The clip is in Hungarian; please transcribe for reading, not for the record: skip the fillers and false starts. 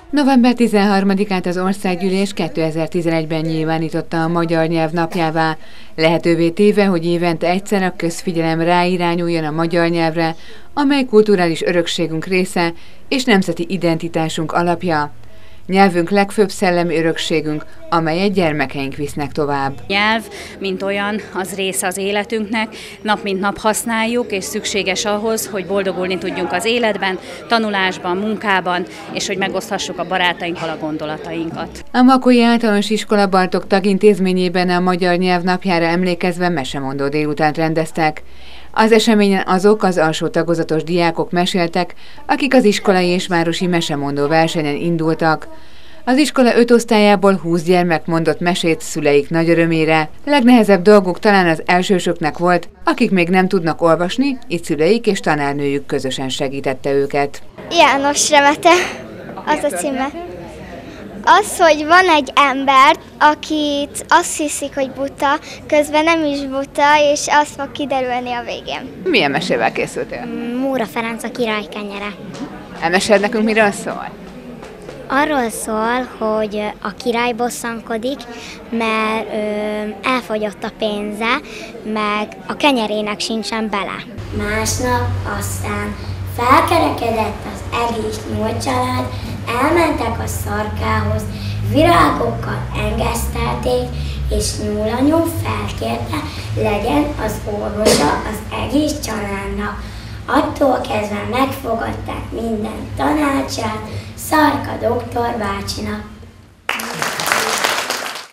November 13-át az Országgyűlés 2011-ben nyilvánította a magyar nyelv napjává, lehetővé téve, hogy évente egyszer a közfigyelem ráirányuljon a magyar nyelvre, amely kulturális örökségünk része és nemzeti identitásunk alapja. Nyelvünk legfőbb szellemi örökségünk, amelyet gyermekeink visznek tovább. Nyelv, mint olyan, az része az életünknek, nap mint nap használjuk, és szükséges ahhoz, hogy boldogulni tudjunk az életben, tanulásban, munkában, és hogy megoszthassuk a barátainkkal a gondolatainkat. A Makói Általános Iskola Bartók Tagintézményében a magyar nyelv napjára emlékezve mesemondó délutánt rendeztek. Az eseményen azok az alsó tagozatos diákok meséltek, akik az iskolai és városi mesemondó versenyen indultak. Az iskola 5 osztályából 20 gyermek mondott mesét szüleik nagy örömére. Legnehezebb dolguk talán az elsősöknek volt, akik még nem tudnak olvasni, így szüleik és tanárnőjük közösen segítette őket. János remete, az a címe. Az, hogy van egy ember, akit azt hiszik, hogy buta, közben nem is buta, és az fog kiderülni a végén. Milyen mesével készültél? Móra Ferenc a király kenyere. Elmeséld nekünk, miről szól? Arról szól, hogy a király bosszankodik, mert elfogyott a pénze, meg a kenyerének sincsen bele. Másnap aztán felkerekedett az egész 8 család, elmentek a szarkához, virágokkal engesztelték, és nyúlanyú felkérte, legyen az orvosa az egész családnak. Attól kezdve megfogadták minden tanácsát Szarka doktor bácsinak.